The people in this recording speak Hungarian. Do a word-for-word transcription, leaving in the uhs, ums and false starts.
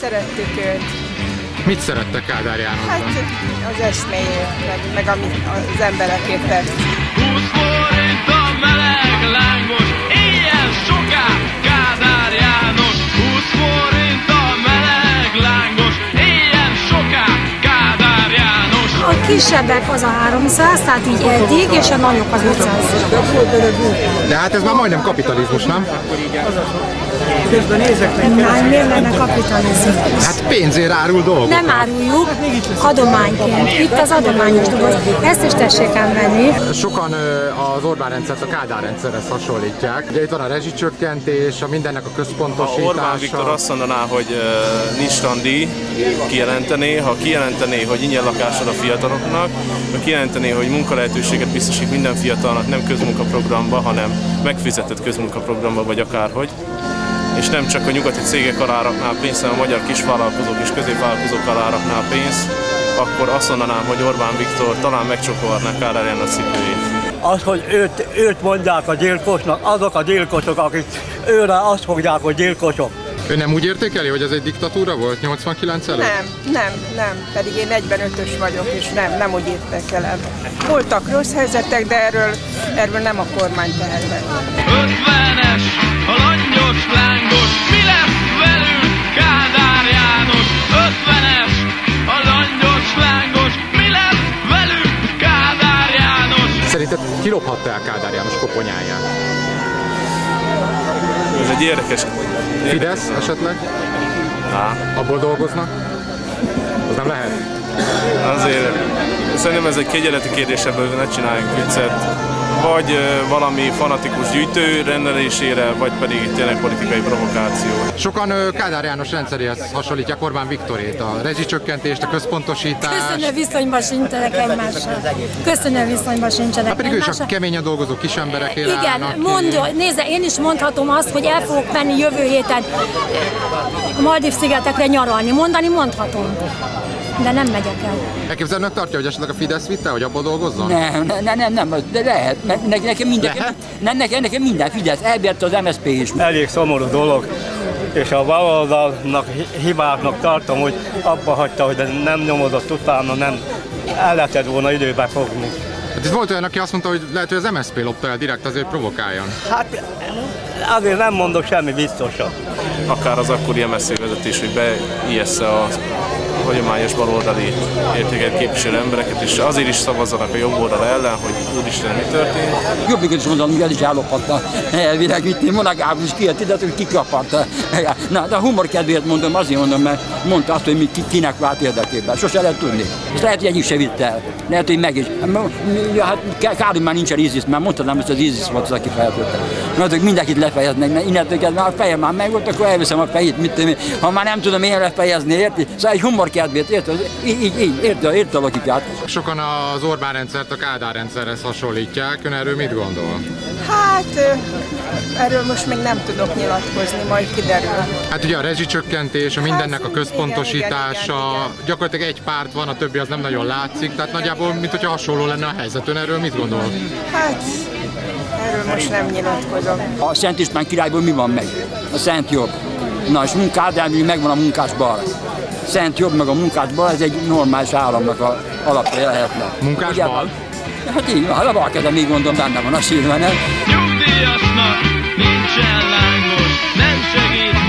szerettük őt. Mit szerettek Kádár Jánosban? Hát az eszméjét, meg, meg amit az emberekért tett. húsz forint a meleg lángos, éjjel soká Kádár János. húsz forint a meleg lángos, éjjel soká Kádár János. A kisebbek az a háromszáz, tehát így eddig, és a nagyok az ötszáz. De hát ez már majdnem kapitalizmus, nem? Közben nézek meg. Nem, miért lenne kapitalizmus? Hát pénzért árul dolgokat. Nem áruljuk, adományként. Itt az adományos dolog. Ezt is tessék ám venni. Sokan az Orbán rendszert a Kádár rendszerhez hasonlítják. Ugye itt van a rezsicsökkentés, a mindennek a központosítása. Ha Orbán Viktor azt mondaná, hogy uh, nincs tandíj, kijelentené, ha kijelentené, hogy ingyen lakásod a fiataloknak, ha kijelentené, hogy munkalehetőséget biztosít minden fiatalnak, nem közmunkaprogramba, hanem megfizetett közmunkaprogramba, vagy akárhogy, és nem csak a nyugati cégek alá raknál pénzt, hanem a magyar kisvállalkozók és középvállalkozók alá raknál pénzt, akkor azt mondanám, hogy Orbán Viktor talán megcsokolhatná Kádár János cipőjét. Az, hogy őt, őt mondják a gyilkosnak, azok a gyilkosok, akik őre azt fogják, hogy gyilkosok. Ő nem úgy értékeli, hogy ez egy diktatúra volt nyolcvankilenc előtt? Nem, nem, nem. Pedig én negyvenötös vagyok, és nem, nem úgy értékelem. Voltak rossz helyzetek, de erről, erről nem a kormány tehet. ötvenes, a langyos lángos, mi lesz velünk, Kádár János? ötvenes, a langyos lángos, mi lesz velünk, Kádár János? Szerinted kilophatta el Kádár János koponyáját? Ez egy érdekes... Fidesz esetleg? Á. Abból dolgoznak? Az nem lehet? Azért szerintem ez egy kegyeleti kérdés, ebből ne csináljunk viccet. Vagy uh, valami fanatikus gyűjtő rendelésére, vagy pedig tényleg politikai provokáció. Sokan uh, Kádár János rendszeréhez hasonlítják Orbán Viktorét, a rezsicsökkentést, a központosítást. Köszönő viszonyban sincsenek egymással. Köszönő viszonyban sincsenek hát pedig ő is egymással. a keményen dolgozó kisemberekért állnak. Igen, mondja, nézze, én is mondhatom azt, hogy el fogok menni jövő héten a Maldív-szigetekre nyaralni. Mondani mondhatom. De nem megyek el. Elképzelőnek tartja, hogy esetleg a Fidesz vitte, hogy abból dolgozzon? Nem, nem, nem, nem, de lehet. Ne, nekem minden, nem, nekem, nekem minden Fidesz, elbért az em es zé pé is. Elég szomorú dolog, és a baloldalnak hibáknak tartom, hogy abba hagyta, hogy nem nyomozott utána, nem el lehetett volna időbe fogni. Hát itt volt olyan, aki azt mondta, hogy lehet, hogy az em es zé pé lopta el direkt, azért provokáljon. Hát azért nem mondok semmi biztosat. Akár az akkori em es zé vezetés, hogy beijessze a hagyományos baloldali értéket képviselő embereket, és azért is szavazzanak a jobb oldal ellen, hogy úristen, mi történt. Jobbikot is mondom, hogy el is ellophatta elvileg, itt én Monagából is kijött ide, hogy kikaparta. Na, de a humor kedvéért mondom, azért mondom, mert mondta azt, hogy mi kinek vált érdekében. Sose lehet tudni. És lehet, hogy egyik se vitt el. Lehet, hogy meg is. Ja, hát kár, hogy már nincsen ISIS, mert mondtam, hogy az ISIS volt az, aki feltöltte. Mert hogy mindenkit lefejeznek, mert innentől kezdve a fejem már meg volt, akkor elviszem a fejét, mit tudom én. Ha már nem tudom én lefejezni, érti? Szóval egy humor kedvéért, érted? Így, így, így, érted, érted a logikát. Sokan az Orbán rendszert a Kádár rendszerhez hasonlítják. Ön erről mit gondol? Hát erről most még nem tudok nyilatkozni, majd kiderül. Hát ugye a rezsicsökkentés, a mindennek a központosítása, igen, igen, igen. gyakorlatilag egy párt van, a többi az nem nagyon látszik, tehát nagyjából, mint hogyha hasonló lenne a helyzet. Ön erről mit gondol? Hát erről most nem nyilatkozom. A Szent István királyból mi van meg? A Szent Jobb. Na és munkádában megvan a munkás bal. Szent Jobb meg a munkás bal, ez egy normális államnak a alapja lehetne. Munkás ugye, bal? Hát így van, a bal kezem még gondolom benne van a sírva, nem? Nyugdíjasnak nincsen lángos, nem segít